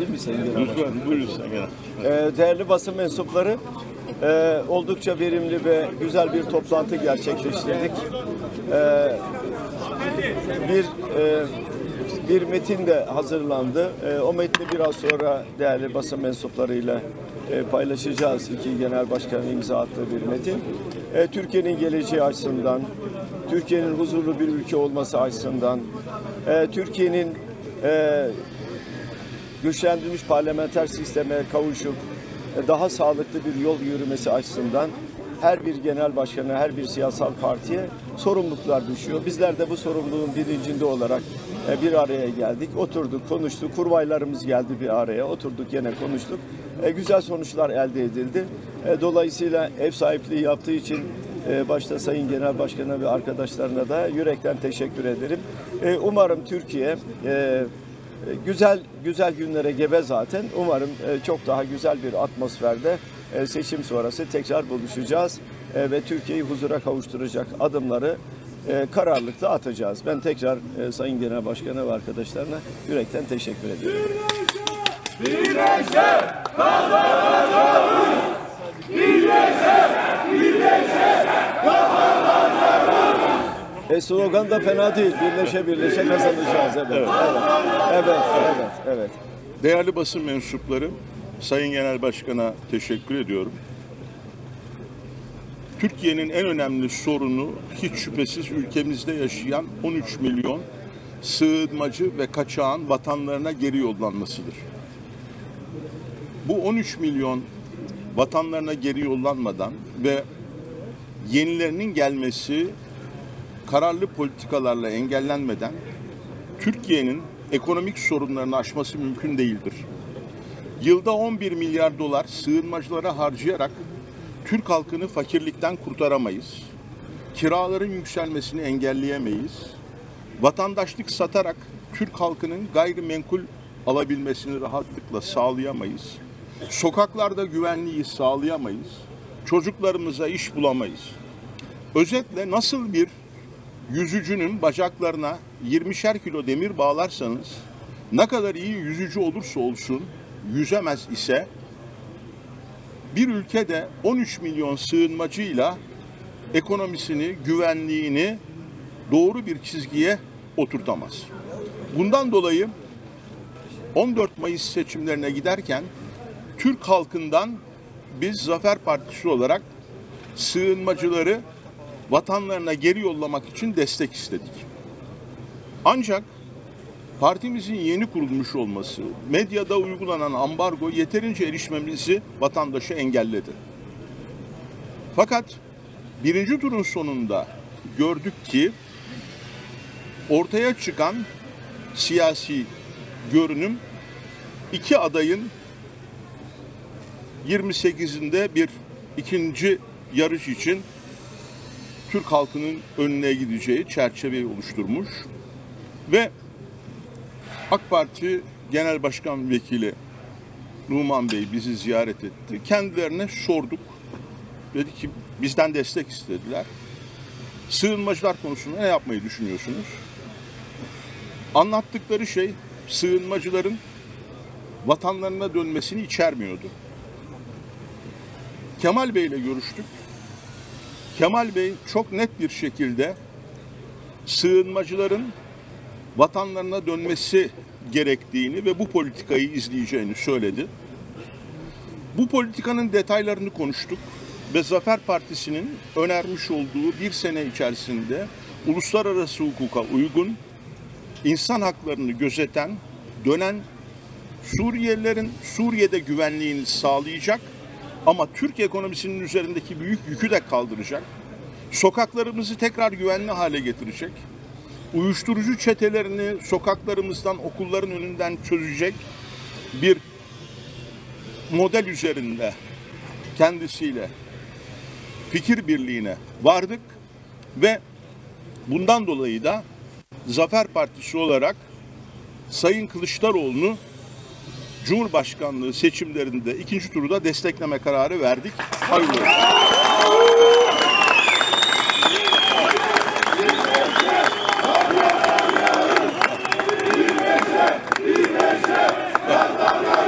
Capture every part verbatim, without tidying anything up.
alabilir miyiz Sayın Genel Başkanım? Lütfen, buyurun Sayın Genel. Ee, değerli basın mensupları, e, oldukça verimli ve güzel bir toplantı gerçekleştirdik. Ee, bir e, bir metin de hazırlandı. E, o metni biraz sonra değerli basın mensuplarıyla e, paylaşacağız. İki Genel Başkan'ın imza attığı bir metin. E, Türkiye'nin geleceği açısından, Türkiye'nin huzurlu bir ülke olması açısından, e, Türkiye'nin e, güçlendirilmiş parlamenter sisteme kavuşup e, daha sağlıklı bir yol yürümesi açısından her bir genel başkana, her bir siyasal partiye sorumluluklar düşüyor. Bizler de bu sorumluluğun bilincinde olarak e, bir araya geldik, oturduk, konuştuk, kurvaylarımız geldi bir araya, oturduk yine konuştuk. E, güzel sonuçlar elde edildi. E, dolayısıyla ev sahipliği yaptığı için e, başta Sayın Genel Başkan'a ve arkadaşlarına da yürekten teşekkür ederim. E, umarım Türkiye e, güzel güzel günlere gebe zaten. Umarım e, çok daha güzel bir atmosferde e, seçim sonrası tekrar buluşacağız e, ve Türkiye'yi huzura kavuşturacak adımları e, kararlılıkla atacağız. Ben tekrar e, Sayın Genel Başkan'a ve arkadaşlarına yürekten teşekkür ediyorum. Birleşe kazanacağız. Birleşe, birleşe kazanacağız. E, slogan da fena değil. Birleşe birleşe kazanacağız. Evet. Evet. Evet. Evet. Evet. Evet. Değerli basın mensupları, Sayın Genel Başkan'a teşekkür ediyorum. Türkiye'nin en önemli sorunu hiç şüphesiz ülkemizde yaşayan on üç milyon sığınmacı ve kaçağın vatanlarına geri yollanmasıdır. Bu on üç milyon vatanlarına geri yollanmadan ve yenilerinin gelmesi kararlı politikalarla engellenmeden Türkiye'nin ekonomik sorunlarını aşması mümkün değildir. Yılda on bir milyar dolar sığınmacılara harcayarak Türk halkını fakirlikten kurtaramayız. Kiraların yükselmesini engelleyemeyiz. Vatandaşlık satarak Türk halkının gayrimenkul alabilmesini rahatlıkla sağlayamayız. Sokaklarda güvenliği sağlayamayız. Çocuklarımıza iş bulamayız. Özetle nasıl bir yüzücünün bacaklarına yirmişer kilo demir bağlarsanız, ne kadar iyi yüzücü olursa olsun yüzemez ise, bir ülkede on üç milyon sığınmacıyla ekonomisini, güvenliğini doğru bir çizgiye oturtamaz. Bundan dolayı on dört Mayıs seçimlerine giderken Türk halkından biz Zafer Partisi olarak sığınmacıları vatanlarına geri yollamak için destek istedik. Ancak partimizin yeni kurulmuş olması, medyada uygulanan ambargo yeterince erişmemizi vatandaşa engelledi. Fakat birinci turun sonunda gördük ki ortaya çıkan siyasi görünüm iki adayın yirmi sekizinde bir ikinci yarış için Türk halkının önüne gideceği çerçeveyi oluşturmuş ve AK Parti Genel Başkan Vekili Numan Bey bizi ziyaret etti. Kendilerine sorduk. Dedi ki bizden destek istediler. Sığınmacılar konusunda ne yapmayı düşünüyorsunuz? Anlattıkları şey sığınmacıların vatanlarına dönmesini içermiyordu. Kemal Bey ile görüştük. Kemal Bey çok net bir şekilde sığınmacıların vatanlarına dönmesi gerektiğini ve bu politikayı izleyeceğini söyledi. Bu politikanın detaylarını konuştuk ve Zafer Partisi'nin önermiş olduğu bir sene içerisinde uluslararası hukuka uygun, insan haklarını gözeten, dönen Suriyelilerin Suriye'de güvenliğini sağlayacak ama Türk ekonomisinin üzerindeki büyük yükü de kaldıracak, sokaklarımızı tekrar güvenli hale getirecek, uyuşturucu çetelerini sokaklarımızdan, okulların önünden çözecek bir model üzerinde kendisiyle fikir birliğine vardık ve bundan dolayı da Zafer Partisi olarak Sayın Kılıçdaroğlu'nu Cumhurbaşkanlığı seçimlerinde ikinci turda destekleme kararı verdik. Hayırlı olsun.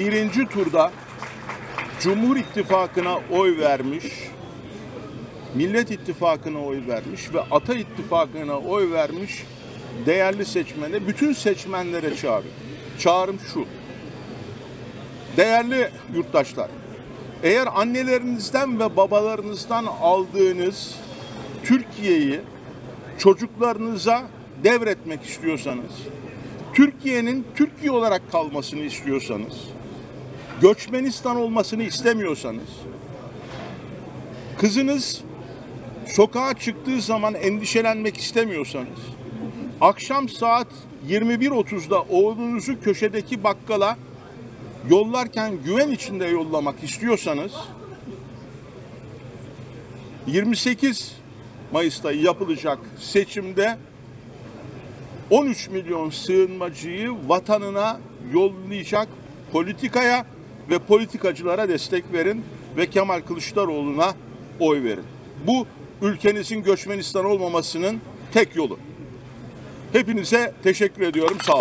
birinci turda Cumhur İttifakı'na oy vermiş, Millet İttifakı'na oy vermiş ve Ata İttifakı'na oy vermiş değerli seçmene, bütün seçmenlere çağrı. Çağrım şu: değerli yurttaşlar, eğer annelerinizden ve babalarınızdan aldığınız Türkiye'yi çocuklarınıza devretmek istiyorsanız, Türkiye'nin Türkiye olarak kalmasını istiyorsanız, Göçmenistan olmasını istemiyorsanız, kızınız sokağa çıktığı zaman endişelenmek istemiyorsanız, akşam saat yirmi bir otuzda oğlunuzu köşedeki bakkala yollarken güven içinde yollamak istiyorsanız, yirmi sekiz Mayıs'ta yapılacak seçimde on üç milyon sığınmacıyı vatanına yollayacak politikaya ve politikacılara destek verin ve Kemal Kılıçdaroğlu'na oy verin. Bu ülkenizin Göçmenistan olmamasının tek yolu. Hepinize teşekkür ediyorum. Sağ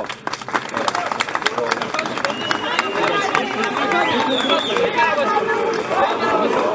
olun.